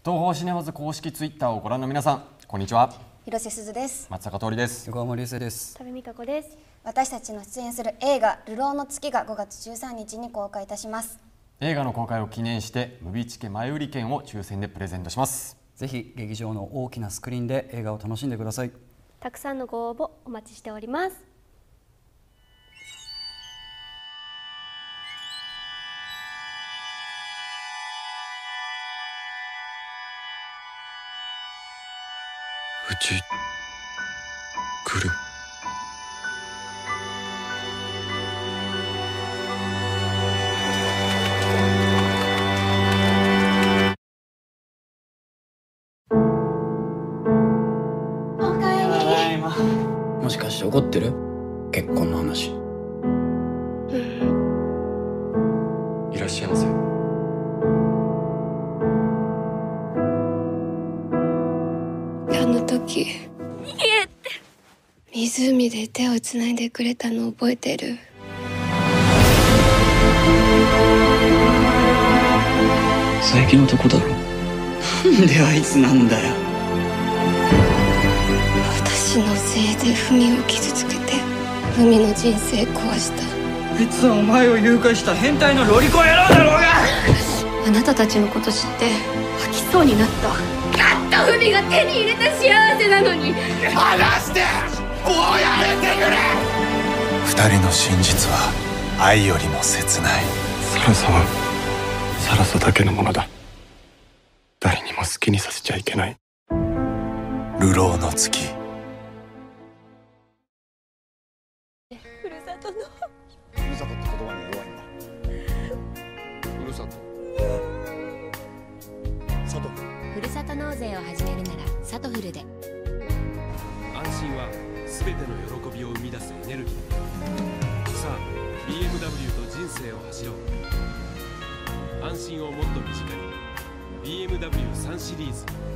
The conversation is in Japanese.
東宝シネマズ公式ツイッターをご覧の皆さん、こんにちは。 広瀬すずです。 松坂桃李です。 横浜流星です。 多部未華子です。 私たちの出演する映画流浪の月が5月13日に公開いたします。 映画の公開を記念してムビチケ前売り券を抽選でプレゼントします。 ぜひ劇場の大きなスクリーンで映画を楽しんでください。 たくさんのご応募お待ちしております。 うち来る？ おかえり。 もしかして怒ってる？結婚の話。 いらっしゃいませ。 あの時湖で手をつないでくれたの覚えてる？ 佐伯のとこだろ。なんであいつなんだよ。 私のせいで文を傷つけて文の人生壊した。 あいつはお前を誘拐した変態のロリコン野郎だろうが。 あなたたちのこと知って吐きそうになった。やっと文が手に入れた幸せなのに。 離して！もうやめてくれ！二人の真実は愛よりも切ない。サラサはサラサだけのものだ。誰にも好きにさせちゃいけない。流浪の月。 ふるさとのふるさとって言葉には弱いんだ。ふるさと。サトフ。 ふるさと納税を始めるならサトフルで。 安心はすべての喜びを生み出すエネルギー。さあ BMW と人生を走ろう。安心をもっと身近に BMW3 シリーズ。